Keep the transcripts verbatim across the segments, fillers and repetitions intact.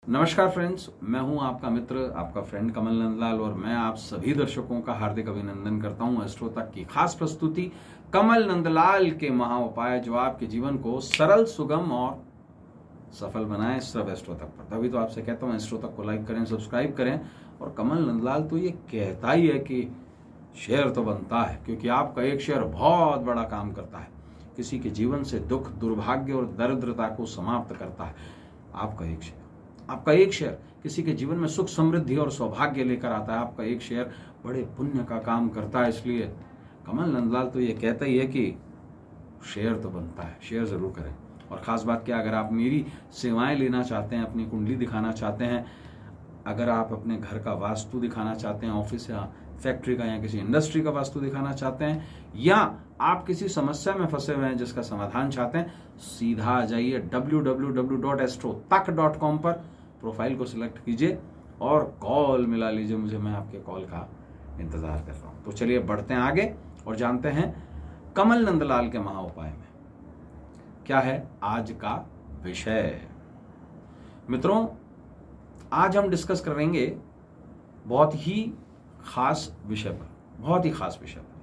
नमस्कार फ्रेंड्स, मैं हूं आपका मित्र, आपका फ्रेंड कमल नंदलाल और मैं आप सभी दर्शकों का हार्दिक अभिनंदन करता हूं एस्ट्रो तक की खास प्रस्तुति कमल नंदलाल के महा उपाय जो आपके जीवन को सरल, सुगम और सफल बनाए सब एस्ट्रो तक पर। तभी तो आपसे कहता हूं एस्ट्रो तक को लाइक करें, सब्सक्राइब करें। और कमल नंदलाल तो ये कहता ही है कि शेयर तो बनता है, क्योंकि आपका एक शेयर बहुत बड़ा काम करता है, किसी के जीवन से दुख, दुर्भाग्य और दरिद्रता को समाप्त करता है। आपका एक शेयर आपका एक शेयर किसी के जीवन में सुख, समृद्धि और सौभाग्य लेकर आता है। आपका एक शेयर बड़े पुण्य का काम करता है। इसलिए कमल नंदलाल तो ये कहता ही है कि शेयर तो बनता है, शेयर जरूर करें। और खास बात क्या, अगर आप मेरी सेवाएं लेना चाहते हैं, अपनी कुंडली दिखाना चाहते हैं, अगर आप अपने घर का वास्तु दिखाना चाहते हैं, ऑफिस या फैक्ट्री का या किसी इंडस्ट्री का वास्तु दिखाना चाहते हैं, या आप किसी समस्या में फंसे हुए हैं जिसका समाधान चाहते हैं, सीधा आ जाइए W W W dot astro तक डॉट कॉम पर, प्रोफाइल को सिलेक्ट कीजिए और कॉल मिला लीजिए मुझे। मैं आपके कॉल का इंतजार कर रहा हूं। तो चलिए बढ़ते हैं आगे और जानते हैं कमल नंदलाल के महा उपाय में क्या है आज का विषय। मित्रों, आज हम डिस्कस करेंगे बहुत ही खास विषय पर, बहुत ही खास विषय पर।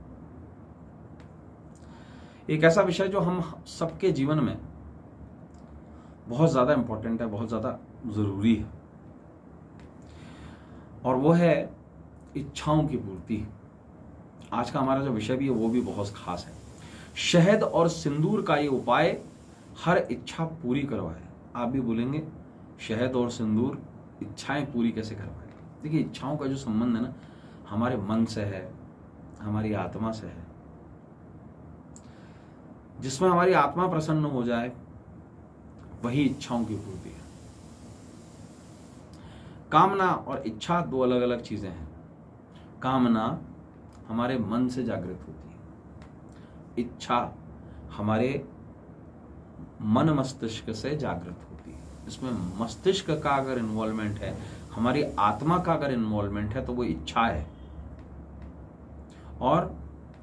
एक ऐसा विषय जो हम सबके जीवन में बहुत ज्यादा इंपॉर्टेंट है, बहुत ज्यादा जरूरी है, और वो है इच्छाओं की पूर्ति। आज का हमारा जो विषय भी है वो भी बहुत खास है। शहद और सिंदूर का ये उपाय हर इच्छा पूरी करवाए। आप भी बोलेंगे शहद और सिंदूर इच्छाएं पूरी कैसे करवाए? देखिए, इच्छाओं का जो संबंध है ना, हमारे मन से है, हमारी आत्मा से है। जिसमें हमारी आत्मा प्रसन्न हो जाए वही इच्छाओं की पूर्ति है। कामना और इच्छा दो अलग अलग चीजें हैं। कामना हमारे मन से जागृत होती है, इच्छा हमारे मन मस्तिष्क से जागृत होती है। इसमें मस्तिष्क का अगर इन्वॉल्वमेंट है, हमारी आत्मा का अगर इन्वॉल्वमेंट है, तो वो इच्छा है। और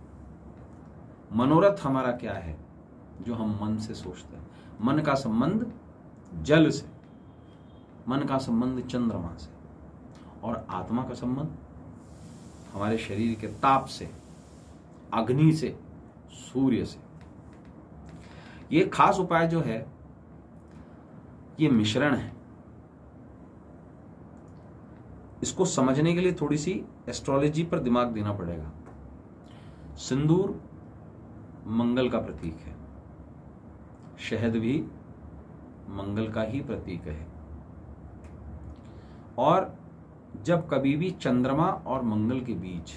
मनोरथ हमारा क्या है, जो हम मन से सोचते हैं। मन का संबंध जल से, मन का संबंध चंद्रमा से, और आत्मा का संबंध हमारे शरीर के ताप से, अग्नि से, सूर्य से। ये खास उपाय जो है, ये मिश्रण है। इसको समझने के लिए थोड़ी सी एस्ट्रोलॉजी पर दिमाग देना पड़ेगा। सिंदूर मंगल का प्रतीक है, शहद भी मंगल का ही प्रतीक है। और जब कभी भी चंद्रमा और मंगल के बीच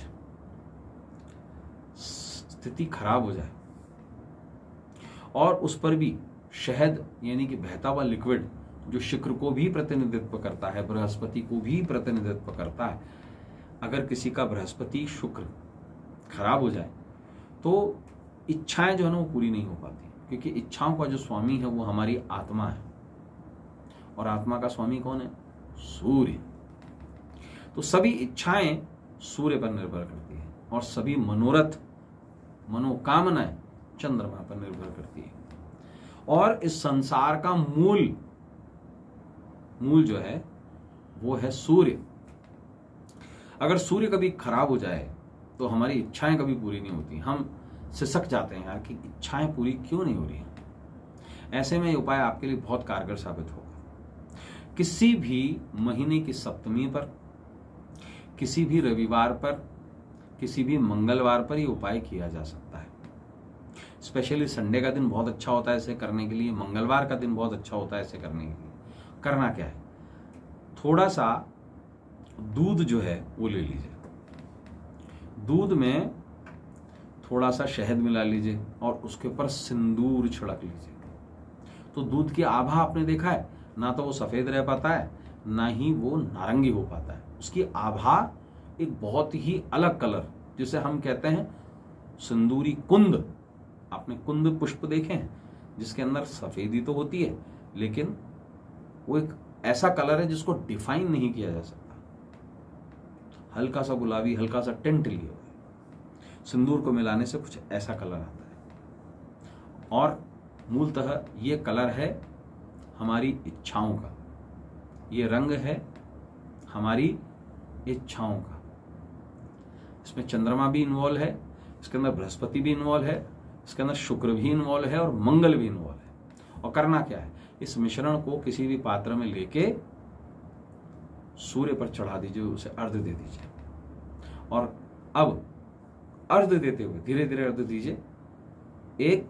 स्थिति खराब हो जाए और उस पर भी शहद यानी कि बहता हुआ लिक्विड, जो शुक्र को भी प्रतिनिधित्व करता है, बृहस्पति को भी प्रतिनिधित्व करता है, अगर किसी का बृहस्पति शुक्र खराब हो जाए तो इच्छाएं जो है ना वो पूरी नहीं हो पाती, क्योंकि इच्छाओं का जो स्वामी है वो हमारी आत्मा है। और आत्मा का स्वामी कौन है? सूर्य। तो सभी इच्छाएं सूर्य पर निर्भर करती है, और सभी मनोरथ, मनोकामनाएं चंद्रमा पर निर्भर करती है। और इस संसार का मूल मूल जो है वो है सूर्य। अगर सूर्य कभी खराब हो जाए तो हमारी इच्छाएं कभी पूरी नहीं होती। हम सिसक जाते हैं यार कि इच्छाएं पूरी क्यों नहीं हो रही हैं। ऐसे में ये उपाय आपके लिए बहुत कारगर साबित होगा। किसी भी महीने की सप्तमी पर, किसी भी रविवार पर, किसी भी मंगलवार पर ये उपाय किया जा सकता है। स्पेशली संडे का दिन बहुत अच्छा होता है इसे करने के लिए, मंगलवार का दिन बहुत अच्छा होता है इसे करने के लिए। करना क्या है, थोड़ा सा दूध जो है वो ले लीजिए, दूध में थोड़ा सा शहद मिला लीजिए और उसके ऊपर सिंदूर छिड़क लीजिए। तो दूध की आभा आपने देखा है ना, तो वो सफेद रह पाता है ना ही वो नारंगी हो पाता है। उसकी आभा एक बहुत ही अलग कलर, जिसे हम कहते हैं सिंदूरी कुंद। आपने कुंद पुष्प देखे हैं जिसके अंदर सफेदी तो होती है, लेकिन वो एक ऐसा कलर है जिसको डिफाइन नहीं किया जा सकता। हल्का सा गुलाबी, हल्का सा टिंट लिए हुए। सिंदूर को मिलाने से कुछ ऐसा कलर आता है। और मूलतः ये कलर है हमारी इच्छाओं का। ये रंग है हमारी इच्छाओं का। इसमें चंद्रमा भी इन्वॉल्व है, इसके अंदर बृहस्पति भी इन्वॉल्व है, इसके अंदर शुक्र भी इन्वॉल्व है और मंगल भी इन्वॉल्व है। और करना क्या है, इस मिश्रण को किसी भी पात्र में लेके सूर्य पर चढ़ा दीजिए, उसे अर्घ दे दीजिए। और अब अर्घ देते हुए धीरे धीरे अर्घ दीजिए। एक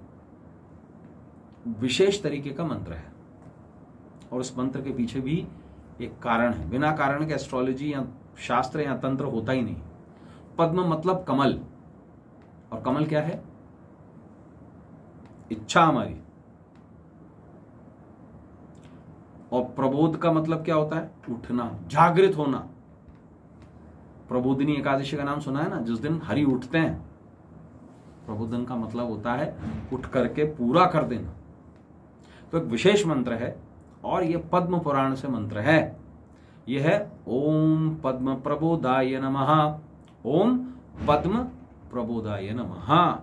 विशेष तरीके का मंत्र है और उस मंत्र के पीछे भी एक कारण है। बिना कारण के एस्ट्रोलॉजी या शास्त्र या तंत्र होता ही नहीं। पद्म मतलब कमल, और कमल क्या है? इच्छा हमारी। और प्रबोध का मतलब क्या होता है? उठना, जागृत होना। प्रबोधिनी एकादशी का नाम सुना है ना, जिस दिन हरि उठते हैं। प्रबोधन का मतलब होता है उठ करके पूरा कर देना। तो एक विशेष मंत्र है और यह पद्म पुराण से मंत्र है। यह है ओम पद्म प्रबोधाय नमः। ओम पद्म प्रबोधाय नमः।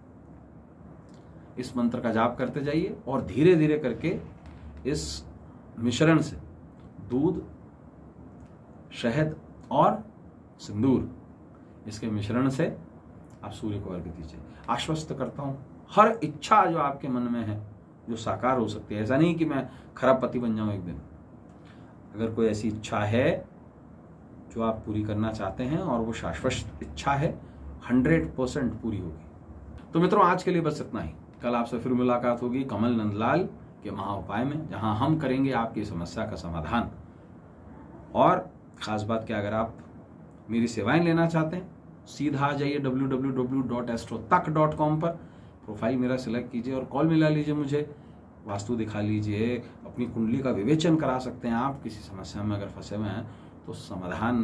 इस मंत्र का जाप करते जाइए और धीरे धीरे करके इस मिश्रण से दूध, शहद और सिंदूर, इसके मिश्रण से आप सूर्य को अर्घ्य दीजिए। आश्वस्त करता हूं हर इच्छा जो आपके मन में है जो साकार हो सकती है। ऐसा नहीं कि मैं खराब पति बन जाऊं एक दिन। अगर कोई ऐसी इच्छा है जो आप पूरी करना चाहते हैं और वो शाश्वत इच्छा है, हंड्रेड परसेंट पूरी होगी। तो मित्रों, आज के लिए बस इतना ही। कल आपसे फिर मुलाकात होगी कमल नंदलाल के महा उपाय में, जहां हम करेंगे आपकी समस्या का समाधान। और खास बात क्या, अगर आप मेरी सेवाएं लेना चाहते हैं, सीधा आ जाइए W W W dot astro तक डॉट कॉम पर, प्रोफाइल मेरा सिलेक्ट कीजिए और कॉल मिला लीजिए मुझे। वास्तु दिखा लीजिए, अपनी कुंडली का विवेचन करा सकते हैं आप। किसी समस्या में अगर फंसे हुए हैं तो समाधान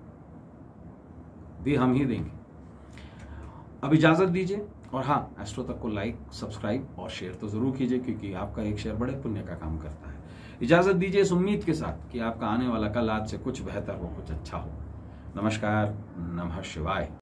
भी हम ही देंगे। अब इजाजत दीजिए, और हाँ, एस्ट्रो तक को लाइक, सब्सक्राइब और शेयर तो जरूर कीजिए, क्योंकि आपका एक शेयर बड़े पुण्य का काम करता है। इजाजत दीजिए इस उम्मीद के साथ कि आपका आने वाला कल आज से कुछ बेहतर हो, कुछ अच्छा हो। नमस्कार, नमः शिवाय।